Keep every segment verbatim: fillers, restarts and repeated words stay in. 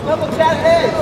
Vamos, Thiago Reis!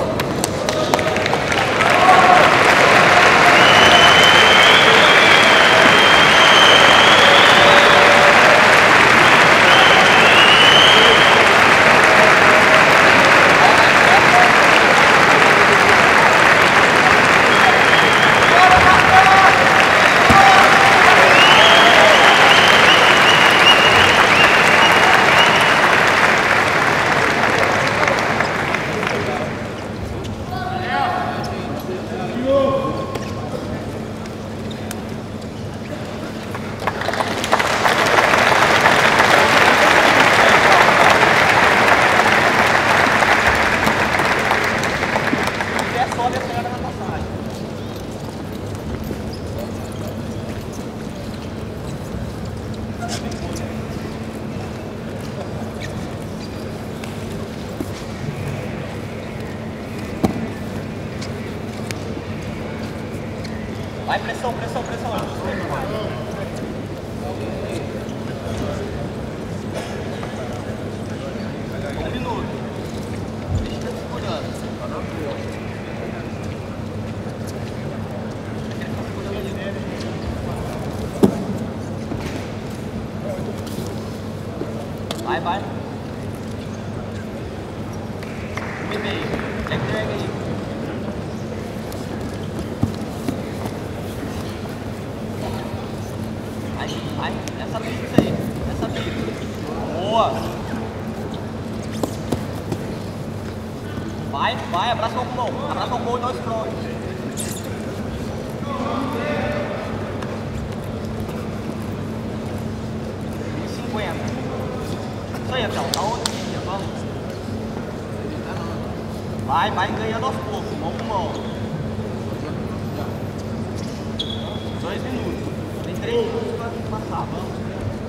Vai, pressão, pressão, pressão. Um minuto. Deixa eu segurando. Vai, vai. Um e meio. Entrega aí. Vai, essa pizza aí, essa pizza. Boa. Vai, vai, abraça o pulmão. Abraça o pulmão e dois front. cinquenta. Isso aí, Rafael. Dá outra aqui, vamos. Vai, vai ganhando aos poucos. Mão com mão. Dois minutos. Tem três minutos pra passar, vamos.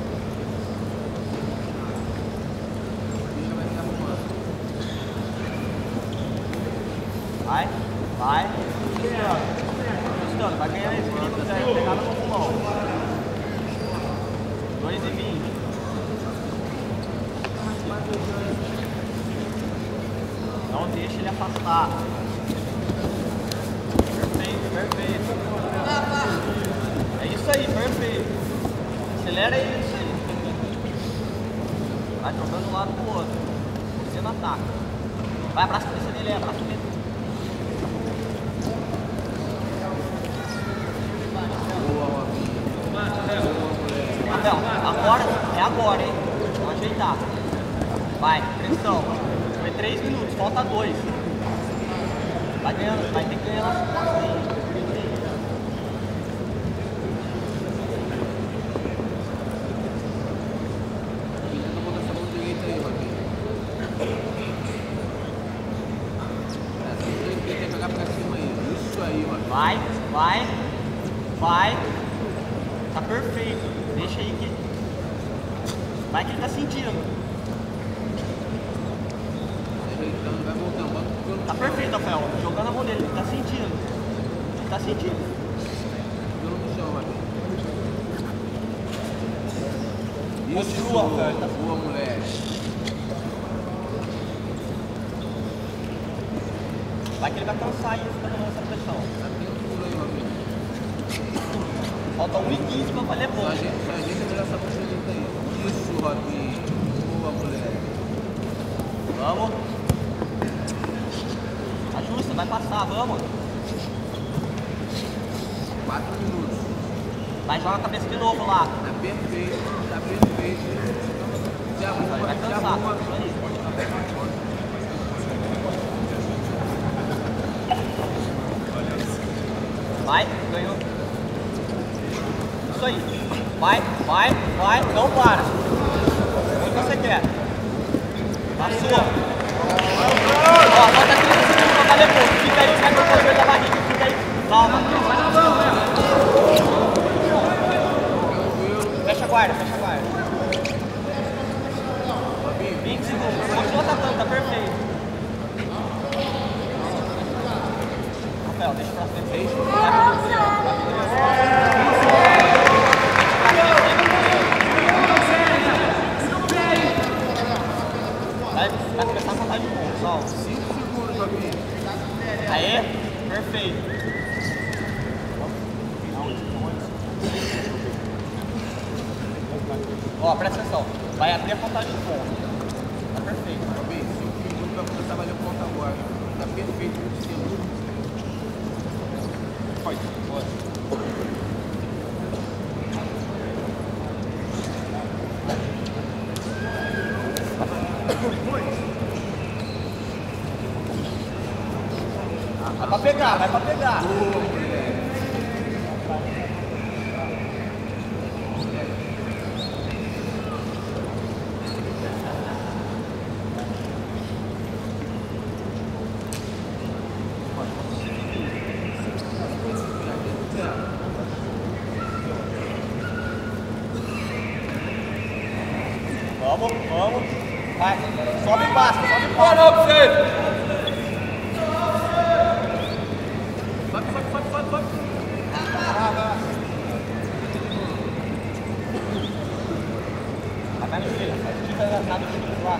Vai, vai. Cristiano, vai ganhar esse grito, vai pegar no pulmão. dois e vinte. Não deixa ele afastar. Perfeito, perfeito. É isso aí, perfeito. Acelera isso aí. Vai trocando de um lado pro outro. Você não ataca. Vai, abraça a cabeça dele, abraça a cabeça. Rafael, agora, é agora, hein? Vamos ajeitar. Vai, pressão. Foi três minutos, falta dois. Vai ganhando, vai ter que ganhar nas costas aí. Vai, vai, vai. Tá perfeito. Deixa aí que... Vai que ele tá sentindo. Tá perfeito, Rafael. Jogando a mão dele, ele tá sentindo. Ele tá sentindo. Continua, Rafael. Tá... Boa, moleque. Vai que ele vai cansar e fica tomando essa pressão. Falta um e quinze pra valer pouco. A gente vai melhorar essa posição aí. Isso, Robinho. Boa, moleque. Vamos. Ajusta, vai passar, vamos. quatro minutos. Vai, joga a cabeça de novo lá. Tá perfeito, tá perfeito. Já Vai, vai já cansar. arruma. Isso aí. Vai, ganhou. Isso aí. Vai, vai, vai, não para. Onde você quer? Passou. Ó, falta trinta segundos pra valer pouco. Fica aí, vai pro controle da barriga. Fica aí. Calma. Fecha a guarda, fecha a guarda. vinte segundos. Continua atacando, tá perfeito. Rafael, deixa pra frente. Vai, vai começar a contar de pontos, ó. cinco Robinho. Aê, perfeito. Ó, presta atenção. Vai abrir a contagem de ponto. Tá perfeito. Robinho, cinco minutos vai começar a valer ponto agora. Tá perfeito o segundo. Pode, bora. Vai pra pegar, vai pra pegar. Vamos, vamos. Vai, sobe e passa, sobe e passa. Não, você. Sobe, sobe, sobe, sobe, sobe. Vai no filho, fica na do filho lá.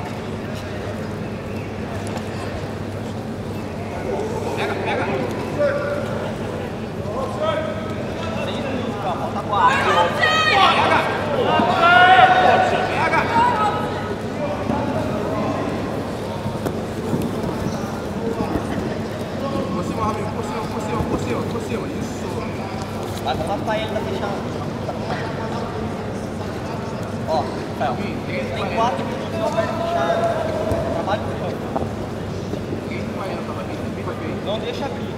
Pega, pega. Seis minutos, calma, falta quatro. Pega. Por cima, Robinho, por cima, por cima, por cima, por cima. Isso. Vai pra ele, tá fechando. Ó, Rafael, tem quatro minutos não perde fechado. Trabalho pro campo. Não deixa abrir.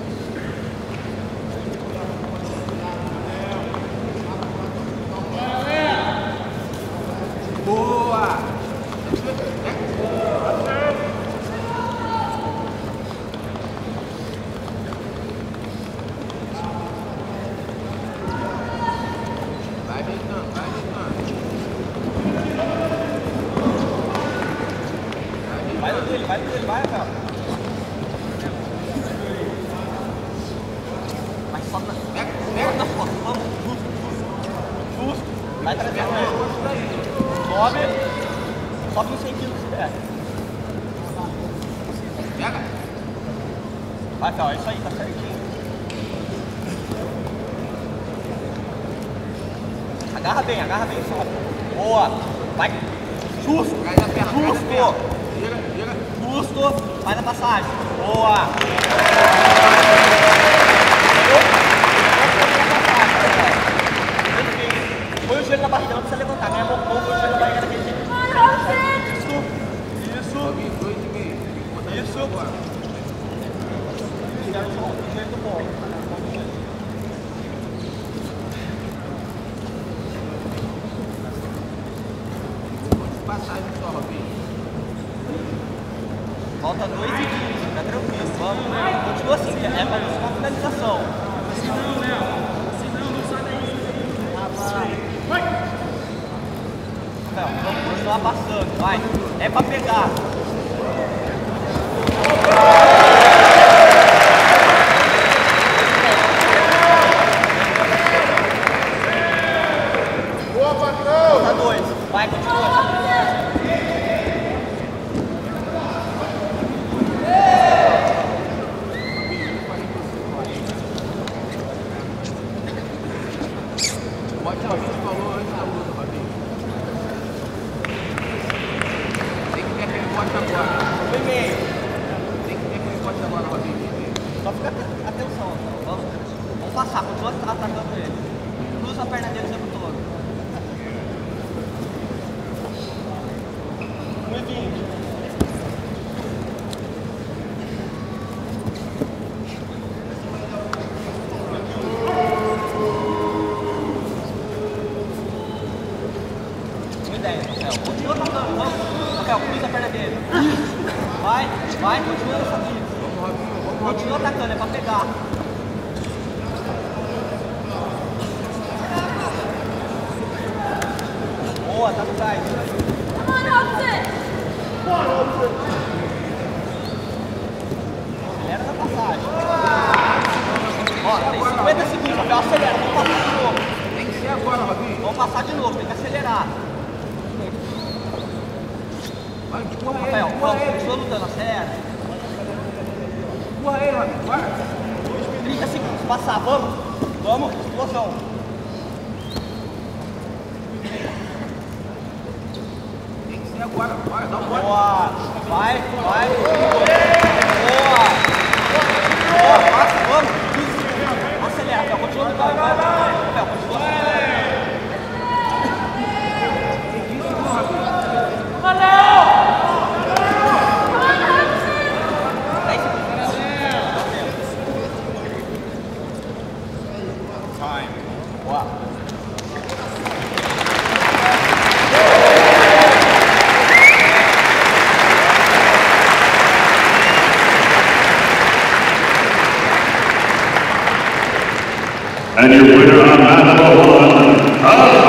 Boa! Vai ajeitando, vai ajeitando. Vai no dele, vai no dele, vai, Rafael. Vai só na... Pega, pega. Vamos, vamos, justo, justo. Justo. Vai trazendo ele. Sobe. Sobe nos cem quilos se der. Pega. Vai, Rafael, é isso aí, tá certinho. Agarra bem, agarra bem, sobe. Boa. Vai. Justo. Cai na perna, cai na Justo. perna. Gira, gira. Justo. Vai na passagem. Boa. Põe o joelho na barriga, não precisa levantar. Ganha bom, põe o joelho na barriga daquele jeito. Isso. Isso. Robinho, dois e meio. Isso. Agora. Tira o joelho do bom. Passagem só, Robinho. Falta dois e quinze, tá tranquilo. Vamos. Continua assim, é pra buscar a finalização. Se não, Léo. Se não, não sai daí. Vai. Não, vamos continuar passando, vai. É pra pegar. Boa, patrão! Falta dois. Vai, continua. Pode ser o que falou antes da luta, Robinho. Tem que ter aquele bote agora. Um e meio. Tem que ter aquele bote agora, Robinho. Só fica aten- atenção. Vamos, vamos passar, continua atacando ele. Cruza a perna dele o tempo todo. um e vinte. um e dez, Rafael. Continua atacando, vamos. Rafael, cruza a perna dele. Vai, vai, continua nessa vida. Vamos, Robinho, vamos, Continua atacando, é pra pegar. Boa, tá atrás. Acelera na passagem. Ó, tem cinquenta segundos, Rafael, acelera. Vamos passar de novo. Tem que ser agora, Robinho. Vamos passar de novo, tem que acelerar. Vai, empurra ele, Rafael, empurra vamos, ele. continua lutando, acelera. Empurra ele, Rabinho. Vai. trinta segundos, passar, vamos. Vamos, explosão. Tem que ser agora. Vai, dá um bote. Boa. Vai, vai. Boa. Boa, passa, vamos. Acelera, Rafael. Continua no carro. Vai, vai. Rafael, continua. dez segundos. Time. Boa. And your winner on match one,